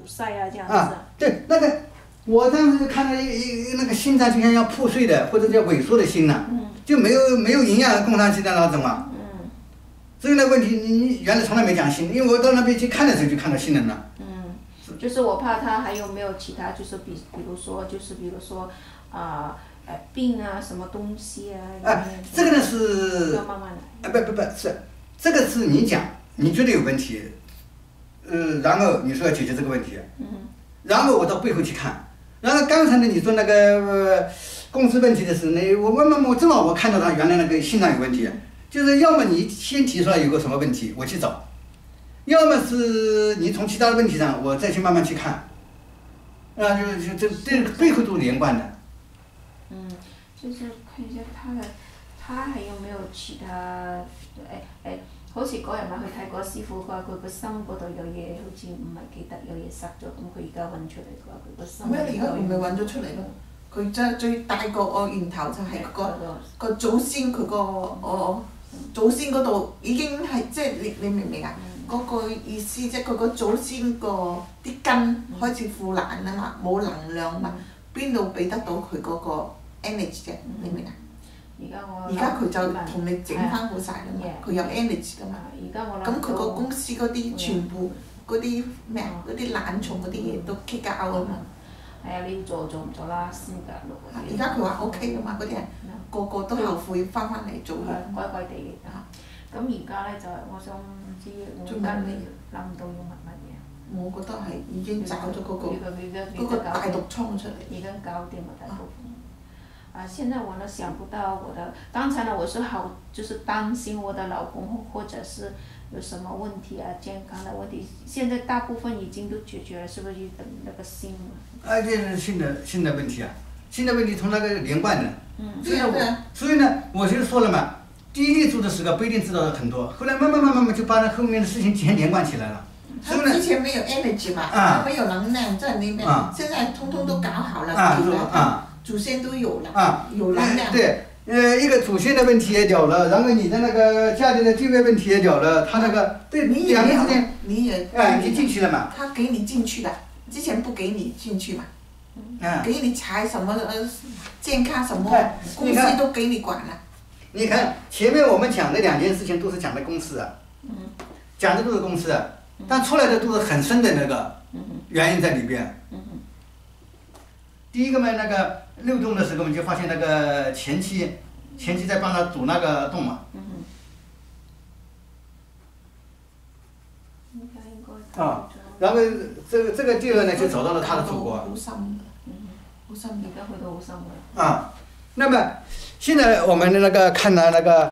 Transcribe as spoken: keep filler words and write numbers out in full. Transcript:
塞啊这样子。 啊，对，那个我当时看到一一那个心脏就像要破碎的，或者叫萎缩的心呐、 嗯， 就没有没有营养供上去的那种嘛。 嗯， 这个呢问题你你原来从来没讲心，因为我到那边去看的时候就看到心人了。 嗯，就是我怕他还有没有其他，就是比比如说就是比如说啊呃病啊什么东西啊。 啊，这个呢是。 要慢慢来。 啊不不不是，这个是你讲，你觉得有问题，呃，然后你说要解决这个问题。 嗯。 然后我到背后去看，然后刚才呢你说那个、呃、公司问题的时候呢，我我我我正好我看到他原来那个心脏有问题，就是要么你先提出来有个什么问题，我去找，要么是你从其他的问题上我再去慢慢去看，啊就就这这背后都是连贯的。 嗯，就是看一下他的，他還有沒有其他誒誒？好似嗰日咪去睇嗰師傅，佢話佢個心嗰度有嘢，好似唔係記得有嘢塞咗，咁佢而家揾出嚟，佢話佢個心。 咩？而家唔係揾咗出嚟咯？佢真係最大個個源頭就係個個祖先佢個我祖先嗰度已經係即係你你明唔明啊？嗰個意思即係佢個祖先個啲根開始腐爛啊嘛，冇能量嘛，邊度俾得到佢嗰個 energy 啫？你明啊？ 而家我而家佢就同你整翻好晒啦嘛，佢有 energy 噶嘛。 而家我咁佢個公司嗰啲全部嗰啲咩啊，嗰啲懶蟲嗰啲嘢都 kick out 啊嘛。 係啊，你要做做唔做啦？先㗎咯。 而家佢話 OK 噶嘛，嗰啲人個個都後悔翻翻嚟做嘢。 怪怪地嘅嚇。咁而家咧就係我想唔知我而家諗唔到要問乜嘢。 我覺得係已經找咗嗰個嗰個大毒瘡出嚟。 已經搞掂了大部分。啊，現在我呢想不到我的，剛才呢我是好就是擔心我的老公或者是有什麼問題啊，健康的問題，現在大部分已經都解決了，是不是等那個心嘛？ 啊，这是新的新的问题啊，新的问题从那个连贯的。 嗯。 所以呢，我所以呢，我就说了嘛，第一例做的时候不一定知道的很多，后来慢慢慢慢慢就把那后面的事情全连贯起来了。 他之前沒有 energy 嘛， 啊、 沒有能量在裏面， 啊、 現在通通都搞好了， 啊、 有了， 啊、 祖先都有了， 啊、 有能量。 对，呃，一个祖先的問題也了了，然後你的那個家庭的地位問題也了了，他那個對兩個之間， 你也哎，你進去了嘛？ 他給你進去了，之前不給你進去嘛， 嗯， 給你財什麼呃健康什麼公司都給你管了。 你看前面我們講的兩件事情都是講的公司啊，講的都是公司啊，但出來的都是很深的那個原因在裏邊。第一個嘛，那個漏洞的時候，我們就發現那個前妻，前妻在幫他堵那個洞嘛。啊，然後這個這個第二呢，就找到了他的祖國。 好深，好深， 而家去到好深嘅。 啊，那麼現在我們那個看到那個。